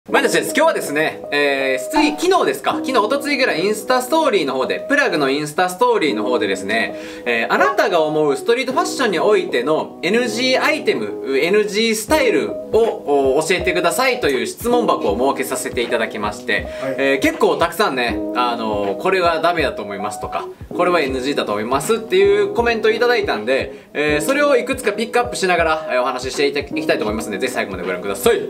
前田です。今日はですね、昨日ですか、昨日、おとついぐらいインスタストーリーの方で、プラグのインスタストーリーの方でですね、あなたが思うストリートファッションにおいての NG アイテム、NG スタイルを教えてくださいという質問箱を設けさせていただきまして、はい、結構たくさんね、これはダメだと思いますとか、これは NG だと思いますっていうコメントをいただいたんで、それをいくつかピックアップしながら、お話ししていきたいと思いますので、ぜひ最後までご覧ください。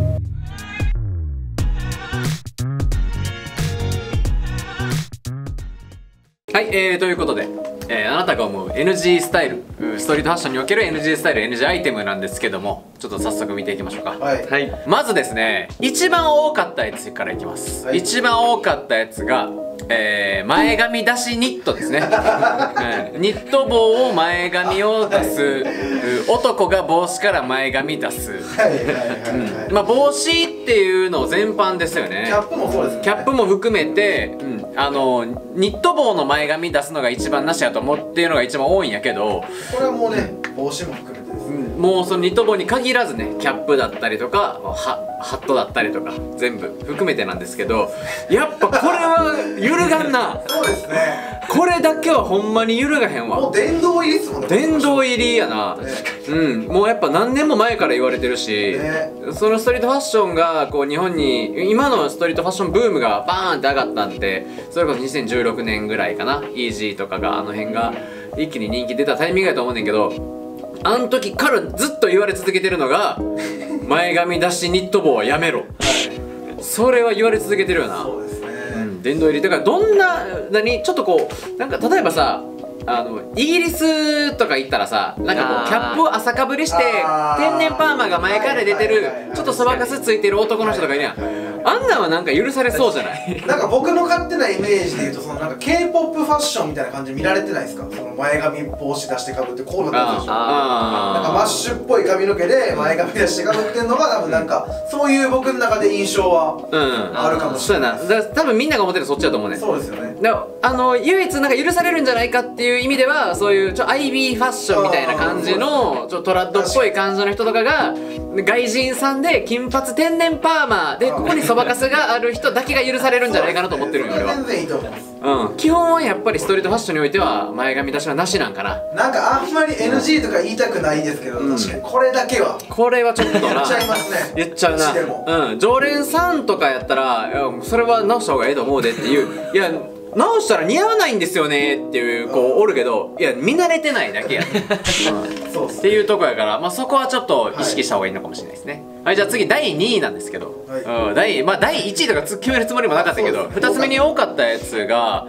はい、ということで、あなたが思う NG スタイル、ストリートファッションにおける NG スタイル、NG アイテムなんですけども、ちょっと早速見ていきましょうか。はい。まずですね、一番多かったやつからいきます。はい、一番多かったやつが、前髪出しニットですね。ニット帽を前髪を出す、男が帽子から前髪出す。まあ帽子っていうの全般ですよね。 キャップもそうですね。 キャップも含めて、ニット帽の前髪出すのが一番なしやと思っていうのが一番多いんやけど、 これはもうね、帽子も含めてですね。 もうそのニット帽に限らずね、キャップだったりとかハットだったりとか全部含めてなんですけど、やっぱこれは揺るがんな。 そうですね。 これだけはほんまに揺るがへんわ。 もう殿堂入りですもんね。 殿堂入りやな、もうやっぱ何年も前から言われてるし、そのストリートファッションがこう日本に、今のストリートファッションブームがバーンって上がったんで、それこそ2016年ぐらいかな、イージーとかがあの辺が一気に人気出たタイミングやと思うねんけど、あの時からずっと言われ続けてるのが前髪出しニット帽はやめろ、それは言われ続けてるよな。 そうですね、 殿堂入りだから、どんなちょっとこうなんか例えばさ、イギリスとか行ったらさ、なんかこうキャップを浅かぶりして天然パーマが前から出てるちょっとそばかすついてる男の人とかいるやん。あんなんはなんか許されそうじゃない？ なんか僕の勝手なイメージで言うと、そのなんか K-POP ファッションみたいな感じで見られてないですか？その前髪帽子出してかぶってこうなってるでしょ。なんかマッシュっぽい髪の毛で前髪出してかぶってんのが多分なんかそういう僕の中で印象はあるかもしれない。 そうやな。多分みんなが思ってるそっちだと思うね。 そうですよね。 唯一なんか許されるんじゃないかっていう意味では、そういうアイビーファッションみたいな感じのトラッドっぽい感じの人とかが、外人さんで金髪天然パーマでここにそばかすがある人だけが許されるんじゃないかなと思ってるんよ俺は。 全然いいと思います。 基本はやっぱりストリートファッションにおいては前髪出しはなしなんかな。 なんかあんまり NG とか言いたくないですけど、確かにこれだけはこれはちょっとな言っちゃいますね。 言っちゃうな。常連さんとかやったらそれは直した方がいいと思うでっていう、いや直したら似合わないんですよねっていう子おるけど、いや見慣れてないだけやっていうとこやから、まあそこはちょっと意識した方がいいのかもしれないですね。はい、じゃあ次第2位なんですけど、第1位とか決めるつもりもなかったけど、2つ目に多かったやつが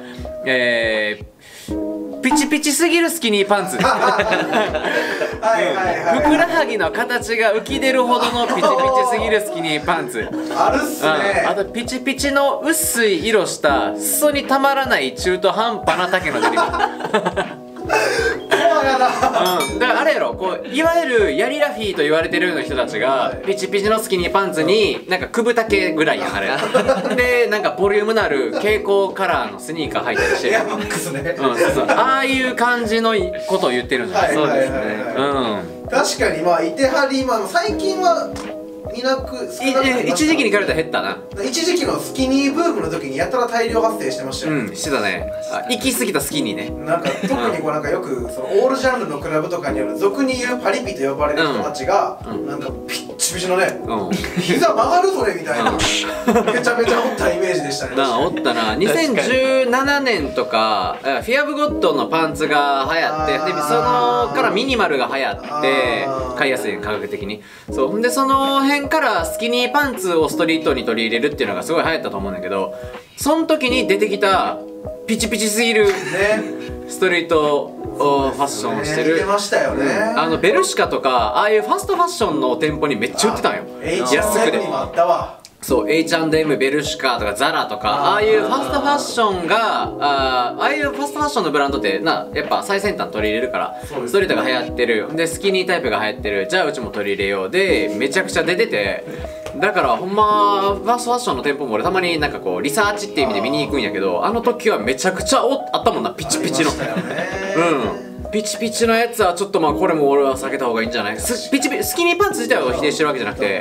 ピチピチすぎるスキニーパンツ。ふくらはぎの形が浮き出るほどのピチピチすぎるスキニーパンツ。 あるっすね。 あとピチピチの薄い色した裾にたまらない中途半端な丈のデニム。だからあれやろ、こういわゆるヤリラフィーと言われてるような人たちがピチピチのスキニーパンツになんかくぶ丈ぐらいやんあれで、なんかボリュームのある蛍光カラーのスニーカー履いたりして、 エアマックスね。 ああいう感じのことを言ってるんじゃない？そうですね。 確かにまあいてはり、最近は少なく一時期に比べたら減ったな。 一時期のスキニーブームの時にやたら大量発生してましたよ。 してたね。行き過ぎたスキニーね。 なんか特にこうなんかよくそのオールジャンルのクラブとかにある俗に言うパリピと呼ばれる人たちがなんかピッチピチのね、膝曲がるそれみたいなめちゃめちゃおったイメージでしたね。 おったな。2017年とかフィアブゴッドのパンツが流行って、でそのからミニマルが流行って買いやすい価格的に。そうほんでその辺からスキニーパンツをストリートに取り入れるっていうのがすごい流行ったと思うんだけど、その時に出てきたピチピチすぎるストリートファッションをしてるベルシカとかああいうファストファッションの店舗にめっちゃ売ってたんよ、安くで。そう H&M、ベルシカとかザラとかああいうファストファッションがああいうファストファッションのブランドってやっぱ最先端取り入れるから、ストリートが流行ってるでスキニータイプが流行ってる、じゃあうちも取り入れようでめちゃくちゃ出てて、だからほんまファストファッションの店舗も俺たまになんかこうリサーチっていう意味で見に行くんやけど、あの時はめちゃくちゃあったもんな、ピチピチの。ピチピチのやつはちょっとこれも俺は避けた方がいいんじゃない。スキニーパンツ自体を否定してるわけじゃなくて、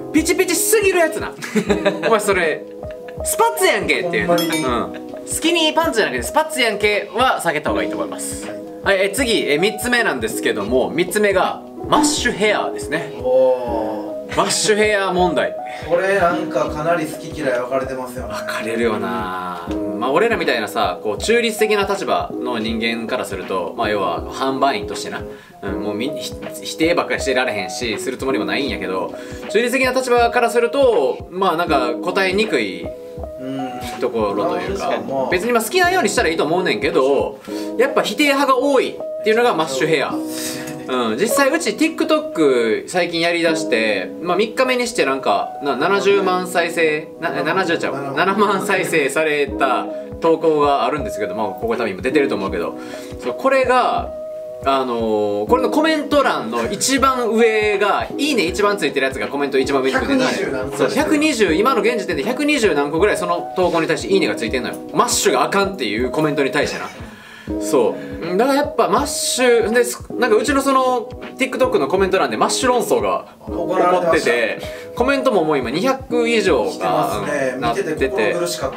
ピチピチすぎるやつなお前それスパッツやんけっていう、スキニーパンツじゃなくてスパッツやんけは避けた方がいいと思います。はい、次、3つ目なんですけども、3つ目がマッシュヘアですね。マッシュヘア問題。 これなんかかなり好き嫌い分かれてますよね。 分かれるよな。まあ俺らみたいなさ、こう中立的な立場の人間からすると、まあ要は販売員としてな、もう否定ばっかりしてられへんし、するつもりもないんやけど、中立的な立場からすると、まあなんか答えにくいところというか、別にまあ好きなようにしたらいいと思うねんけど、やっぱ否定派が多いっていうのがマッシュヘア。実際うち TikTok 最近やりだして、まあ、3日目にしてなんか70万再生70ちゃう7万再生された投稿があるんですけど、まあ、ここ多分今出てると思うけど、これがこれのコメント欄の一番上が「いいね」一番ついてるやつがコメント一番上に来るんで、120今の現時点で120何個ぐらいその投稿に対して「いいね」がついてんのよ。マッシュがあかんっていうコメントに対してな。そうだからやっぱマッシュで、なんかうちのその TikTok のコメント欄でマッシュ論争が起こってて、コメントももう今200以上がなってて、見てて心苦しか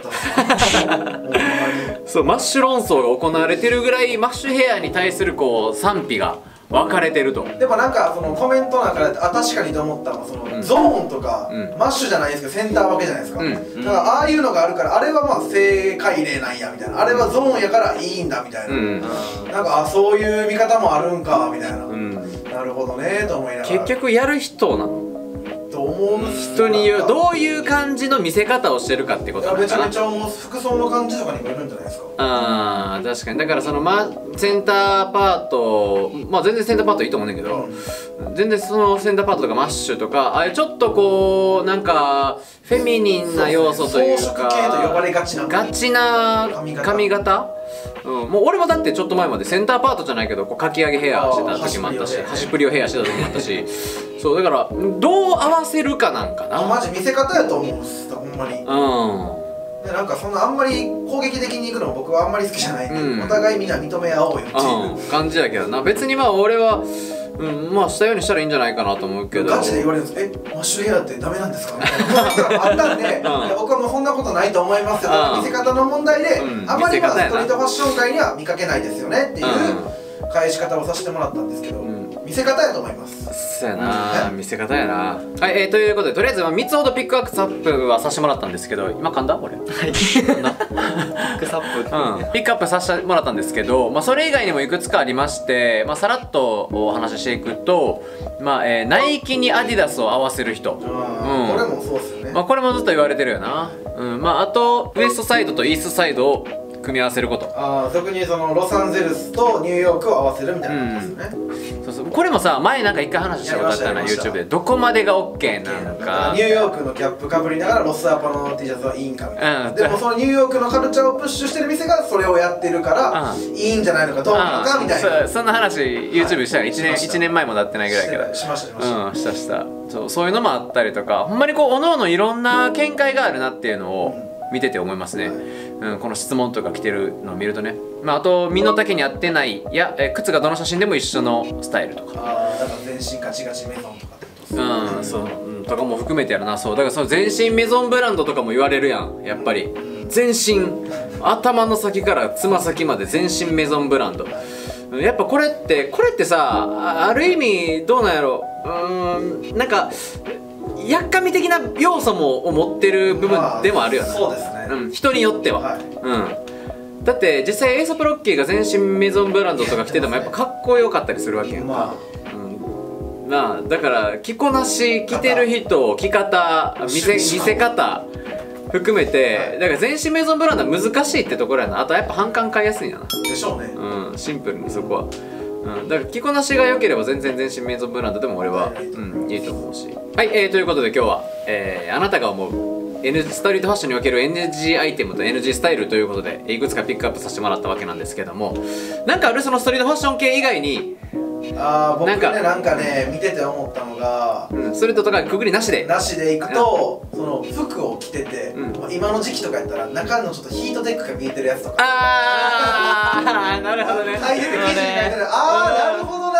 ったそうマッシュ論争が行われてるぐらいマッシュヘアに対するこう賛否が分かれてると。 でもなんかそのコメントなんかで確かにと思ったのは、そのゾーンとかマッシュじゃないですけどセンター分けじゃないですか。だからああいうのがあるから、あれはまあ正解例なんやみたいな、あれはゾーンやからいいんだみたいな、なんかそういう見方もあるんかみたいな、なるほどねと思いながら。 結局やる人なのと思う人による、どういう感じの見せ方をしてるかってことなのかな。 めちゃめちゃ思う。服装の感じとかにもよるんじゃないですか。 あー確かに。だからそのセンターパート、まあ全然センターパートいいと思うんだけど、全然そのセンターパートとかマッシュとか、ああいうちょっとこうなんかフェミニンな要素というか、 装飾系と呼ばれがちな髪型、もう俺もだってちょっと前までセンターパートじゃないけどこうかき上げヘアしてた時もあったし、端プリをヘアしてた時もあったしそうだからどう合わせるかなんかな。 マジ見せ方やと思うんですほんまに。でなんかそんなあんまり攻撃的にいくのも僕はあんまり好きじゃないんで、お互いみんな認め合おうよっていう感じだけどな。別にまあ俺はまあしたようにしたらいいんじゃないかなと思うけど、 ガチで言われるんですマッシュヘアってダメなんですかみたいなコメントがあったんで、僕はもうそんなことないと思いますよ、見せ方の問題で、あまりまあストリートファッション界には見かけないですよねっていう返し方をさせてもらったんですけど、見せ方やと思います。 そうやな、見せ方やな。はい、ということでとりあえず3つほどピックアップはさせてもらったんですけど、今噛んだ俺。はい。ピックアップさせてもらったんですけど、まあそれ以外にもいくつかありまして、まあさらっとお話ししていくと、まあナイキにアディダスを合わせる人。これもそうですよね。 まあこれもずっと言われてるよな。まああとウエストサイドとイーストサイドを組み合わせること。 俗にそのロサンゼルスとニューヨークを合わせるみたいなことですね。 そうそう、これもさ前なんか一回話したことあったな YouTube で、どこまでが OK なのか。 ニューヨークのキャップかぶりながらロスアパの T シャツはいいんかみたいな。でもそのニューヨークのカルチャーをプッシュしてる店がそれをやってるからいいんじゃないのかどうなのかみたいな。 そんな話 YouTube したら1年前もなってないぐらいけどしましたしたそういうのもあったりとか、ほんまにこうおのおのいろんな見解があるなっていうのを見てて思いますね。この質問とか来てるのを見るとね、まあ、あと身の丈に合ってないや、靴がどの写真でも一緒のスタイルとか、 だから全身ガチガチメゾンとかってことですね。 とかも含めてやるな。そうだからその全身メゾンブランドとかも言われるやん、やっぱり。全身頭の先からつま先まで全身メゾンブランド。やっぱこれってさ、ある意味どうなんやろ、なんかやっかみ的な要素も持ってる部分でもあるよな。 そうですね。 人によっては。だって実際エイサプロッキーが全身メゾンブランドとか着ててもやっぱかっこよかったりするわけやんか。だから着こなし、着てる人、着方、見せ方含めて、だから全身メゾンブランドは難しいってところやな。あとやっぱ反感買いやすいんやな。 でしょうね。 シンプルにそこは。だから着こなしが良ければ全然全身メゾンブランドでも俺はいいと思うし。はい、ということで今日は、あなたが思うストリートファッションにおける NG アイテムと NG スタイルということでいくつかピックアップさせてもらったわけなんですけども、なんかあるそのストリートファッション系以外に僕ねなんかね見てて思ったのが、 ストリートとかくぐりなしでいくと、その服を着てて、今の時期とかやったら中のちょっとヒートテックが見えてるやつとか、 なるほどね。 書いてて記事に書いてる、なるほどな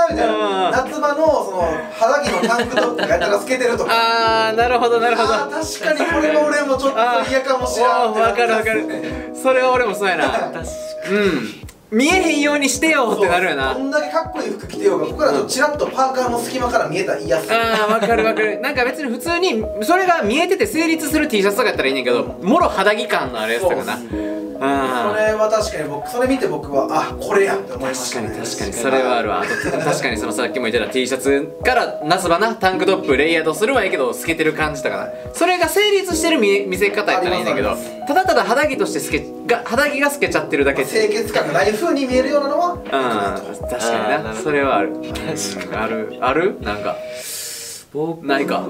みたいな、夏場のその肌着のタンクトップがやったら透けてるとか。 ああなるほどなるほど。 確かにこれは俺もちょっと嫌かもしれない。 わかるわかる。それは俺もそうやな。見えへんようにしてよってなるよな。 こんだけかっこいい服着てようが、ここからちらっとパーカーの隙間から見えたら嫌っす。 ああわかるわかる。なんか別に普通にそれが見えてて成立する T シャツとかやったらいいねんけど、もろ肌着感のあるやつとかな。 それは確かにそれ見て僕はあこれやって思いましたね。 確かにそれはあるわ。あと確かにそのさっきも言ってた T シャツから夏場なタンクトップレイヤードするはいいけど透けてる感じとかな、それが成立してる見せ方やったらいいんだけど、ただただ肌着として肌着が透けちゃってるだけ、 清潔感がない風に見えるようなのは確かにな。それはある。あるなんかないか。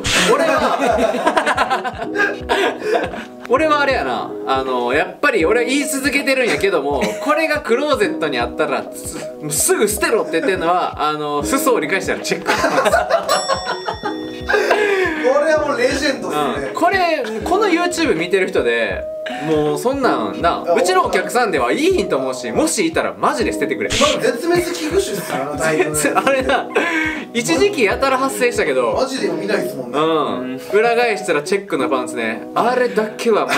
俺はあれやな、やっぱり俺は言い続けてるんやけども、これがクローゼットにあったらすぐ捨てろって言ってるのは裾を理解したらチェック。 これはもうレジェンドですね。 この YouTube 見てる人でもうそんなんな、うちのお客さんではいいひんと思うし、もしいたらマジで捨ててくれ。 絶滅危惧種っすよあれな、一時期やたら発生したけどマジで見ないですもんね。 裏返したらチェックのパンツね、あれだけはマジ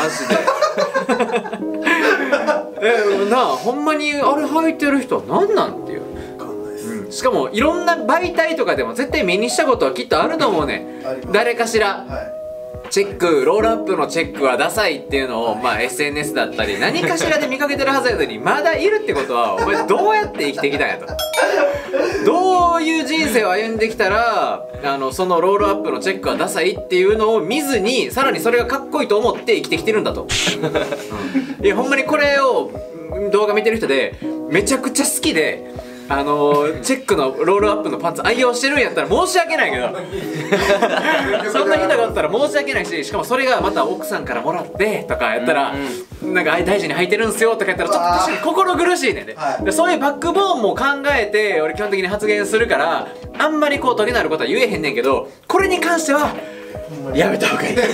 でなあ、ほんまにあれ履いてる人は何なんっていう。しかもいろんな媒体とかでも絶対目にしたことはきっとあると思うね。誰かしらチェック、ロールアップのチェックはダサいっていうのをSNS だったり何かしらで見かけてるはずやのに、まだいるってことはお前どうやって生きてきたんやと。どういう人生を歩んできたらそのロールアップのチェックはダサいっていうのを見ずに、さらにそれがかっこいいと思って生きてきてるんだと。いやほんまにこれを動画見てる人でめちゃくちゃ好きでチェックのロールアップのパンツ愛用してるんやったら申し訳ないけどそんな人があったら申し訳ないし、しかもそれがまた奥さんからもらってとかやったら、なんか大事に履いてるんすよとかやったらちょっと確かに心苦しいねんで、そういうバックボーンも考えて俺基本的に発言するから、あんまりこうトゲのあることは言えへんねんけど、これに関してはやめた方がいい。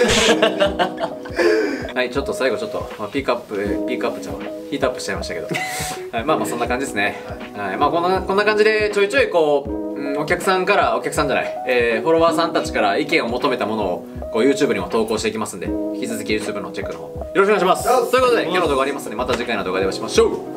はい、ちょっと最後ちょっと、ピークアップちゃうわ、ヒートアップしちゃいましたけど、はい、まあそんな感じですね。はい、まあこんな感じでちょいちょいこう、お客さんじゃない、フォロワーさんたちから意見を求めたものをこう YouTube にも投稿していきますんで、引き続き YouTube のチェックの方よろしくお願いします。ということで今日の動画ありますので、また次回の動画でお会いしましょう。